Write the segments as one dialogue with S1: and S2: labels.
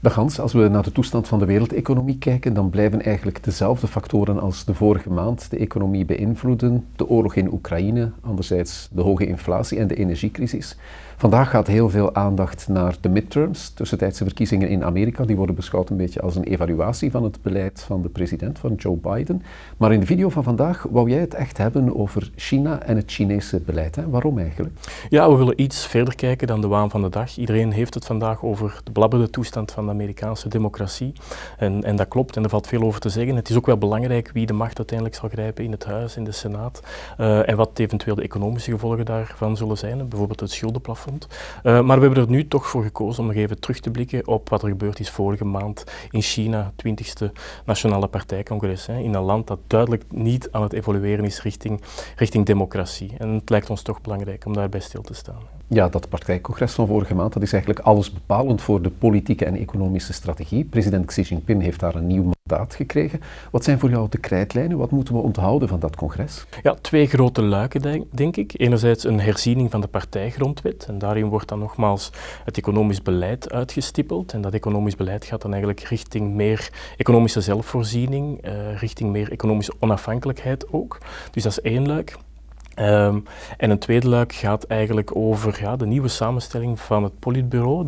S1: Dag Hans, als we naar de toestand van de wereldeconomie kijken, dan blijven eigenlijk dezelfde factoren als de vorige maand de economie beïnvloeden. De oorlog in Oekraïne, anderzijds de hoge inflatie en de energiecrisis. Vandaag gaat heel veel aandacht naar de midterms, tussentijdse verkiezingen in Amerika. Die worden beschouwd een beetje als een evaluatie van het beleid van de president, van Joe Biden. Maar in de video van vandaag wou jij het echt hebben over China en het Chinese beleid. Hè? Waarom eigenlijk?
S2: Ja, we willen iets verder kijken dan de waan van de dag. Iedereen heeft het vandaag over de blabberde toestand van de Amerikaanse democratie. En dat klopt en er valt veel over te zeggen. Het is ook wel belangrijk wie de macht uiteindelijk zal grijpen in het huis, in de Senaat. En wat eventueel de economische gevolgen daarvan zullen zijn, bijvoorbeeld het schuldenplafond. Maar we hebben er nu toch voor gekozen om nog even terug te blikken op wat er gebeurd is vorige maand in China, 20e Nationale Partijcongres. In een land dat duidelijk niet aan het evolueren is richting democratie. En het lijkt ons toch belangrijk om daarbij stil te staan.
S1: Ja, dat partijcongres van vorige maand, dat is eigenlijk alles bepalend voor de politieke en economische strategie. President Xi Jinping heeft daar een nieuw mandaat gekregen. Wat zijn voor jou de krijtlijnen? Wat moeten we onthouden van dat congres?
S2: Ja, twee grote luiken, denk ik. Enerzijds een herziening van de partijgrondwet. En daarin wordt dan nogmaals het economisch beleid uitgestippeld. En dat economisch beleid gaat dan eigenlijk richting meer economische zelfvoorziening, richting meer economische onafhankelijkheid ook. Dus dat is één luik. En een tweede luik gaat eigenlijk over de nieuwe samenstelling van het Politbureau,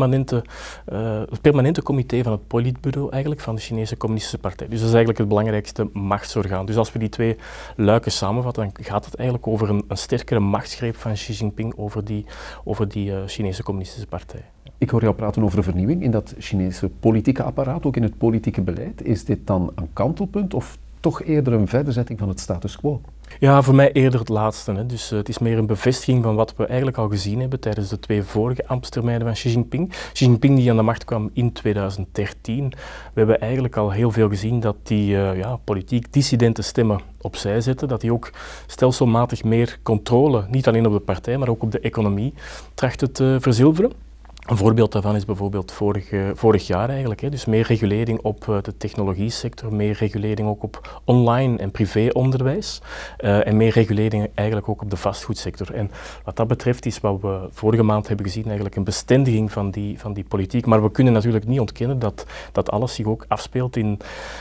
S2: het permanente comité van het Politbureau eigenlijk, van de Chinese Communistische Partij. Dus dat is eigenlijk het belangrijkste machtsorgaan. Dus als we die twee luiken samenvatten, dan gaat het eigenlijk over een sterkere machtsgreep van Xi Jinping over die Chinese Communistische Partij.
S1: Ik hoor jou praten over een vernieuwing in dat Chinese politieke apparaat, ook in het politieke beleid. Is dit dan een kantelpunt of toch eerder een verderzetting van het status quo?
S2: Ja, voor mij eerder het laatste. Hè. Dus het is meer een bevestiging van wat we eigenlijk al gezien hebben tijdens de twee vorige ambtstermijnen van Xi Jinping. Xi Jinping die aan de macht kwam in 2013. We hebben eigenlijk al heel veel gezien dat die politiek dissidente stemmen opzij zetten. Dat hij ook stelselmatig meer controle, niet alleen op de partij, maar ook op de economie, trachtte te verzilveren. Een voorbeeld daarvan is bijvoorbeeld vorig jaar eigenlijk. Hè. Dus meer regulering op de technologiesector, meer regulering ook op online en privéonderwijs en meer regulering eigenlijk ook op de vastgoedsector. En wat dat betreft is wat we vorige maand hebben gezien eigenlijk een bestendiging van die politiek. Maar we kunnen natuurlijk niet ontkennen dat alles zich ook afspeelt in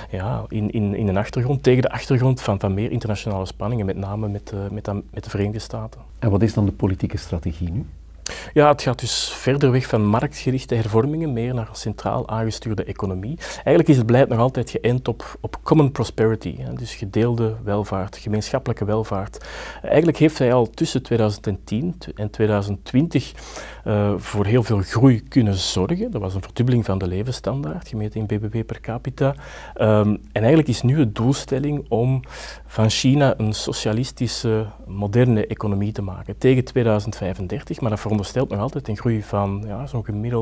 S2: een achtergrond, tegen de achtergrond van meer internationale spanningen, met name met de Verenigde Staten.
S1: En wat is dan de politieke strategie nu?
S2: Ja, het gaat dus verder weg van marktgerichte hervormingen, meer naar een centraal aangestuurde economie. Eigenlijk is het beleid nog altijd geënt op common prosperity, hè, dus gedeelde welvaart, gemeenschappelijke welvaart. Eigenlijk heeft hij al tussen 2010 en 2020 voor heel veel groei kunnen zorgen. Dat was een verdubbeling van de levensstandaard, gemeten in bbp per capita. En eigenlijk is nu de doelstelling om van China een socialistische, moderne economie te maken tegen 2035, maar dat veronderstelt nog altijd een groei van zo'n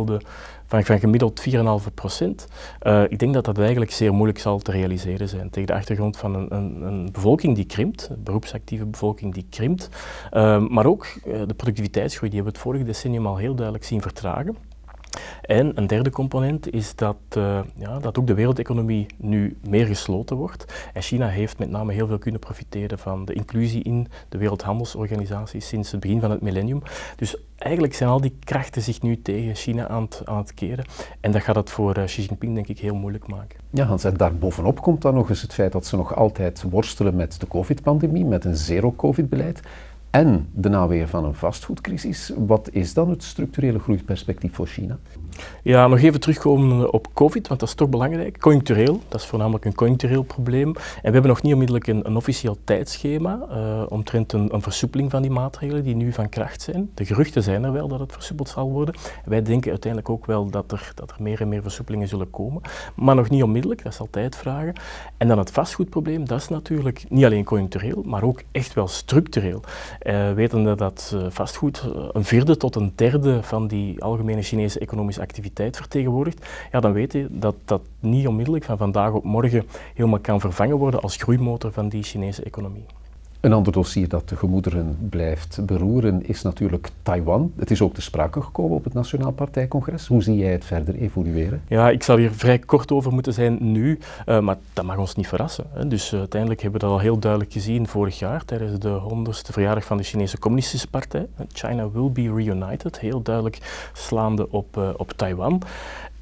S2: gemiddeld 4,5%. Ik denk dat dat eigenlijk zeer moeilijk zal te realiseren zijn tegen de achtergrond van een bevolking die krimpt, een beroepsactieve bevolking die krimpt, maar ook de productiviteitsgroei, die hebben we het vorige decennium al heel duidelijk zien vertragen. En een derde component is dat ook de wereldeconomie nu meer gesloten wordt. En China heeft met name heel veel kunnen profiteren van de inclusie in de Wereldhandelsorganisatie sinds het begin van het millennium. Dus eigenlijk zijn al die krachten zich nu tegen China aan het keren. En dat gaat het voor Xi Jinping denk ik heel moeilijk maken.
S1: Ja, Hans, en daarbovenop komt dan nog eens het feit dat ze nog altijd worstelen met de COVID-pandemie, met een zero-COVID-beleid. En de naweeën van een vastgoedcrisis. Wat is dan het structurele groeiperspectief voor China?
S2: Ja, nog even terugkomen op COVID, want dat is toch belangrijk. Conjunctureel, dat is voornamelijk een conjunctureel probleem. En we hebben nog niet onmiddellijk een officieel tijdschema omtrent een versoepeling van die maatregelen die nu van kracht zijn. De geruchten zijn er wel dat het versoepeld zal worden. En wij denken uiteindelijk ook wel dat er meer en meer versoepelingen zullen komen. Maar nog niet onmiddellijk, dat zal tijd vragen. En dan het vastgoedprobleem, dat is natuurlijk niet alleen conjunctureel, maar ook echt wel structureel. Wetende dat vastgoed een vierde tot een derde van die algemene Chinese economische activiteit vertegenwoordigt, ja, dan weet je dat dat niet onmiddellijk van vandaag op morgen helemaal kan vervangen worden als groeimotor van die Chinese economie.
S1: Een ander dossier dat de gemoederen blijft beroeren is natuurlijk Taiwan. Het is ook te sprake gekomen op het Nationaal Partijcongres. Hoe zie jij het verder evolueren?
S2: Ja, ik zal hier vrij kort over moeten zijn nu, maar dat mag ons niet verrassen. Hè. Dus uiteindelijk hebben we dat al heel duidelijk gezien vorig jaar tijdens de 100ste verjaardag van de Chinese Communistische Partij. China will be reunited, heel duidelijk slaande op Taiwan.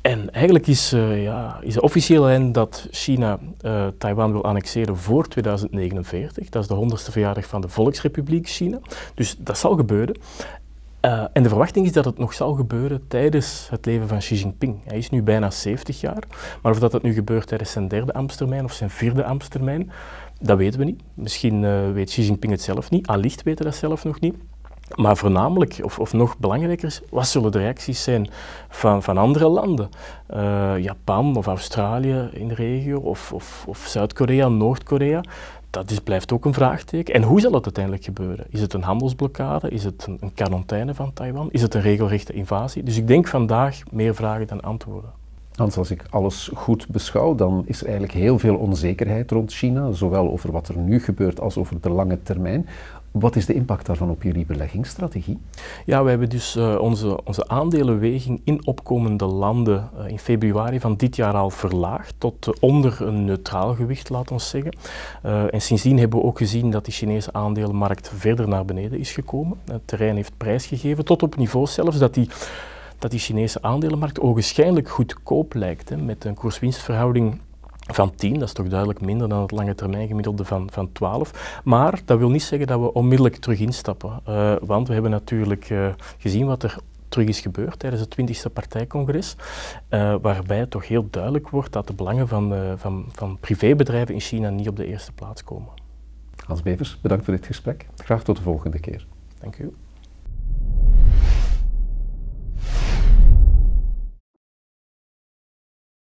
S2: En eigenlijk is de officiële lijn dat China Taiwan wil annexeren voor 2049. Dat is de 100ste verjaardag van de Volksrepubliek China. Dus dat zal gebeuren. En de verwachting is dat het nog zal gebeuren tijdens het leven van Xi Jinping. Hij is nu bijna 70 jaar, maar of dat nu gebeurt tijdens zijn 3e ambtstermijn of zijn 4e ambtstermijn, dat weten we niet. Misschien weet Xi Jinping het zelf niet, allicht weten dat zelf nog niet. Maar voornamelijk, of nog belangrijker is, wat zullen de reacties zijn van andere landen? Japan of Australië in de regio, of Zuid-Korea, Noord-Korea. Dat blijft ook een vraagteken. En hoe zal het uiteindelijk gebeuren? Is het een handelsblokkade? Is het een quarantaine van Taiwan? Is het een regelrechte invasie? Dus ik denk vandaag meer vragen dan antwoorden.
S1: Hans, als ik alles goed beschouw, dan is er eigenlijk heel veel onzekerheid rond China, zowel over wat er nu gebeurt als over de lange termijn. Wat is de impact daarvan op jullie beleggingsstrategie?
S2: Ja, we hebben dus onze aandelenweging in opkomende landen in februari van dit jaar al verlaagd tot onder een neutraal gewicht, laten we zeggen. En sindsdien hebben we ook gezien dat die Chinese aandelenmarkt verder naar beneden is gekomen. Het terrein heeft prijsgegeven, tot op niveau zelfs dat die Chinese aandelenmarkt ogenschijnlijk goedkoop lijkt, hè, met een koers-winstverhouding van 10, dat is toch duidelijk minder dan het lange termijn gemiddelde van 12. Maar dat wil niet zeggen dat we onmiddellijk terug instappen. Want we hebben natuurlijk gezien wat er terug is gebeurd tijdens het 20e partijcongres, waarbij het toch heel duidelijk wordt dat de belangen van privébedrijven in China niet op de eerste plaats komen.
S1: Hans Bevers, bedankt voor dit gesprek. Graag tot de volgende keer.
S2: Dank u.